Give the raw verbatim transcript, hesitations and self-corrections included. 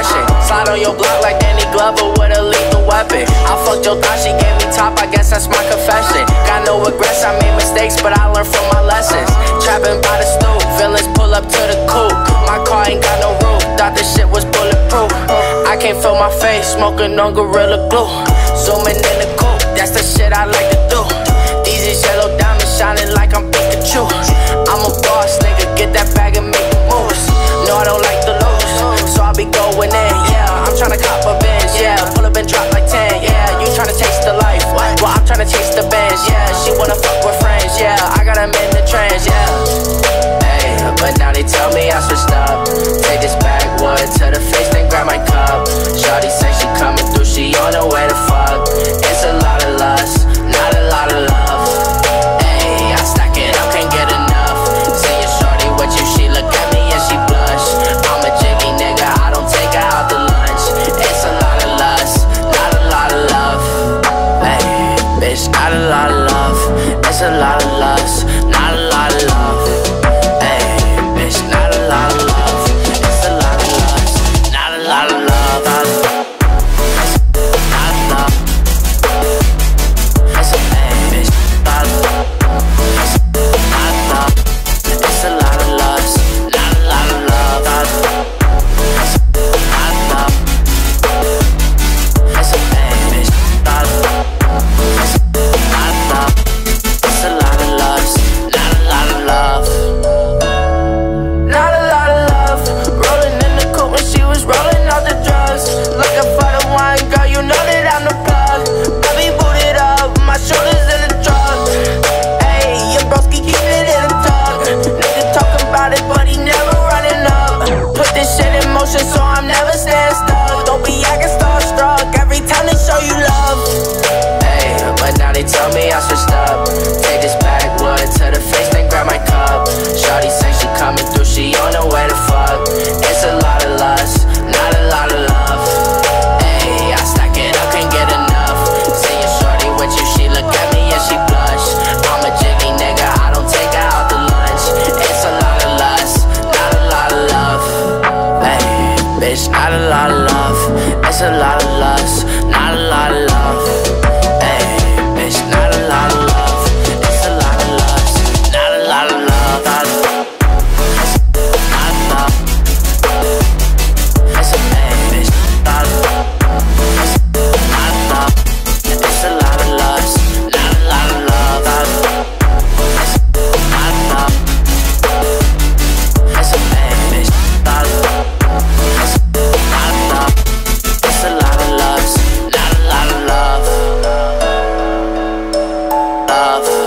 confession. Slide on your block like Danny Glover with a lethal weapon. I fucked your thought, she gave me top, I guess that's my confession. Got no regrets, I made mistakes, but I learned from my lessons. Trapping by the stoop, villains pull up to the coupe. My car ain't got no roof, thought this shit was bulletproof. I can't feel my face, smoking on Gorilla Glue. Zooming in the coupe, that's the shit I like to do. These is yellow diamonds shining like I'm Pikachu. I'm a boss, nigga, get that bag and make the moves. No, I don't like to lose, so I'll be going in, yeah. I'm tryna cop a Benz, yeah. Pull up and drop like ten, yeah. You tryna taste the life, well, I'm tryna taste the Benz, yeah. She wanna fuck with friends, yeah. I got 'em in the trends, yeah. Hey, but now they tell me I switched up. Take this backwood to the face, then grab my cup. Shawty say she coming through, she on her way to fuck. It's a lot of lust, not a lot of love. Hey, I stack it up, can't get enough. Say your shorty with you, she look at me and she blush. I'm a jiggy nigga, I don't take her out to lunch. It's a lot of lust, not a lot of love. Hey, bitch, not a lot of love. It's a lot of lust, not a lot of love. Hey, bitch, not a lot of love. It's a lot of lust, not a lot of love. So I'm never stand stuck. Don't be acting starstruck every time they show you love. Hey, but now they tell me I switched up. Take this backwood to the face, then grab my cup. Shawty say she coming through, she on her way to fuck. It's a lot of lust, not a lot of love. Hey, I stack it up, can't get enough. See your shorty with you, she look at me and she blush. I'm a jiggy nigga, I don't take her out to lunch. It's a lot of lust, not a lot of love. Hey, bitch, not a lot of love. It's a lot of lust, not a lot of love. Hey, bitch, not a lot of love. It's a lot of lust, not a lot of love. Not a love. It's a bad bitch, not a love. Not a love. It's a lot of lust, not a lot of love. Not a love. It's a bad bitch, not a love. It's a lot of lust, not a lot of love. Love.